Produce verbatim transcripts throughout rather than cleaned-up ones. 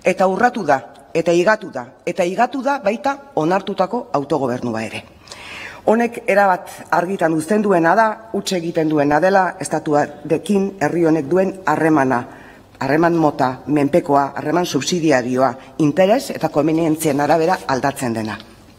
eta urratu da, eta igatu da, eta igatu da baita onartutako autogobernua ere. Honek erabat argitan uzten duena da, huts egiten duena dela, estatuarekin herri honek duen harremana, harreman mota, menpekoa, harreman subsidiarioa, interes eta konbenientzien arabera aldatzen dena.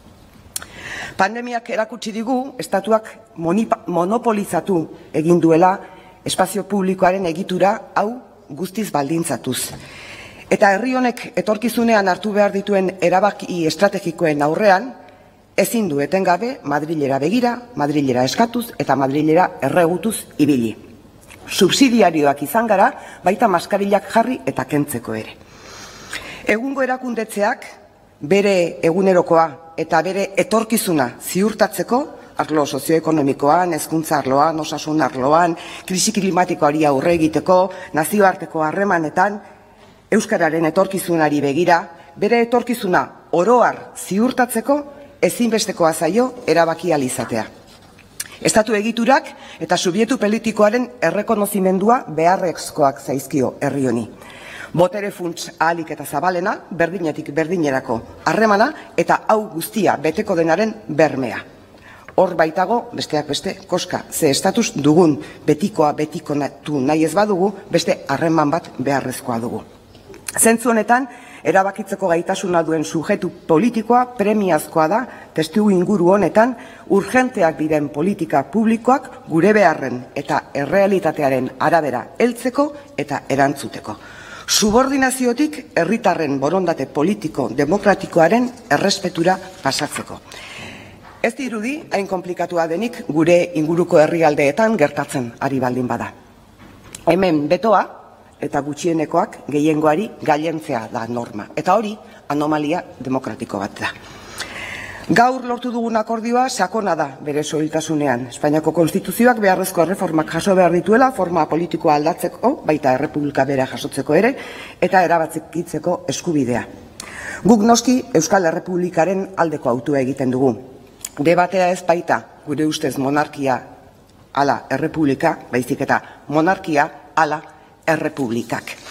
Pandemiak erakutsi digu, estatuak monopolizatu egin duela espazio publikoaren egitura hau guztiz baldintzatuz. Eta herri honek etorkizunean hartu behar dituen erabaki estrategikoen aurrean, ezin du etengabe Madrilera begira, Madrilera eskatuz eta Madrilera erregutuz ibili. Subsidiarioak izan gara, baita maskarilak jarri eta kentzeko ere. Egungo erakundetzeak bere egunerokoa eta bere etorkizuna ziurtatzeko, arlo sozioekonomikoan, hezkuntza arloan, osasun arloan, krisi klimatikoari aurre egiteko, nazioarteko harremanetan, euskararen etorkizunari begira, bere etorkizuna oroar ziurtatzeko ezinbestekoa zaio erabaki ahal izatea. Estatu egiturak eta subjektu politikoaren errekonozimendua beharrezkoak zaizkio herri honi. Botere funts ahalik eta zabalena, berdinetik berdinerako harremana eta hau guztia beteko denaren bermea. Hor baitago, besteak beste, koska, ze estatus dugun betikoa betikonatu nahi ez badugu, beste harreman bat beharrezkoa dugu. Zentzu honetan, erabakitzeko gaitasuna duen sujetu politikoa premiazkoa da, testu inguru honetan, urgenteak diren politika publikoak gure beharren eta errealitatearen arabera heltzeko eta erantzuteko. Subordinaziotik herritarren borondate politiko demokratikoaren errespetura pasatzeko. Ez dirudi, hain konplikatua denik gure inguruko herrialdeetan gertatzen ari baldin bada. Hemen betoa, eta gutxienekoak gehiengoari gailentzea da norma. Eta hori, anomalia demokratiko bat da. Gaur lortu dugun akordioa sakona da bere soiltasunean. Espainiako konstituzioak beharrezko erreformak jaso behar dituela, forma politikoa aldatzeko, baita errepublika bera jasotzeko ere, eta erabatzikitzeko eskubidea. Guk noski Euskal Errepublikaren aldeko autua egiten dugu. Debatea ez baita, gure ustez monarkia ala errepublika, baizik eta monarkia ala errepublikak.